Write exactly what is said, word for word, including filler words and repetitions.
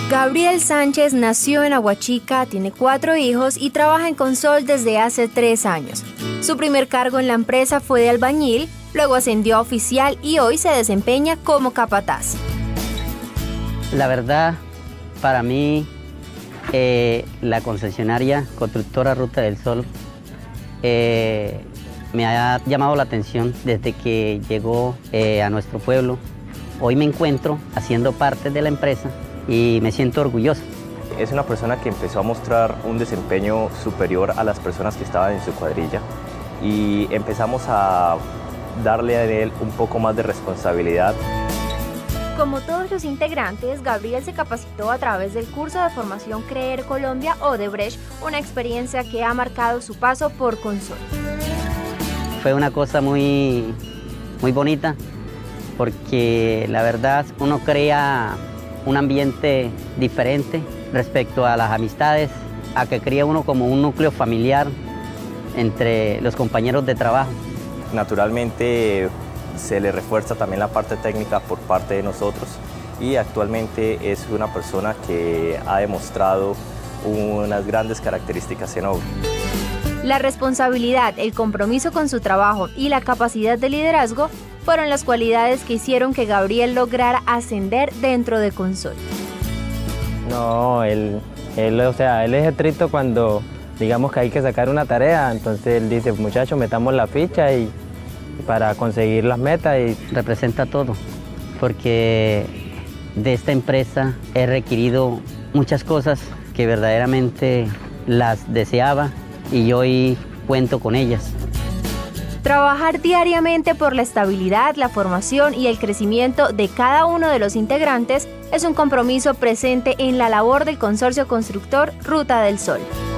Gabriel Sánchez nació en Aguachica, tiene cuatro hijos y trabaja en Consol desde hace tres años. Su primer cargo en la empresa fue de albañil, luego ascendió a oficial y hoy se desempeña como capataz. La verdad, para mí, eh, la concesionaria constructora Ruta del Sol eh, me ha llamado la atención desde que llegó eh, a nuestro pueblo. Hoy me encuentro haciendo parte de la empresa y me siento orgulloso. Es una persona que empezó a mostrar un desempeño superior a las personas que estaban en su cuadrilla y empezamos a darle a él un poco más de responsabilidad. Como todos los integrantes, Gabriel se capacitó a través del curso de formación Creer Colombia Odebrecht, una experiencia que ha marcado su paso por Consol. Fue una cosa muy, muy bonita porque la verdad uno crea un ambiente diferente respecto a las amistades, a que crea uno como un núcleo familiar entre los compañeros de trabajo. Naturalmente se le refuerza también la parte técnica por parte de nosotros y actualmente es una persona que ha demostrado unas grandes características en obra. La responsabilidad, el compromiso con su trabajo y la capacidad de liderazgo fueron las cualidades que hicieron que Gabriel lograra ascender dentro de Consol. No, él, él, o sea, él es estricto cuando digamos que hay que sacar una tarea, entonces él dice, muchachos, metamos la ficha y, y para conseguir las metas. Y representa todo, porque de esta empresa he requerido muchas cosas que verdaderamente las deseaba y hoy cuento con ellas. Trabajar diariamente por la estabilidad, la formación y el crecimiento de cada uno de los integrantes es un compromiso presente en la labor del Consorcio Constructor Ruta del Sol.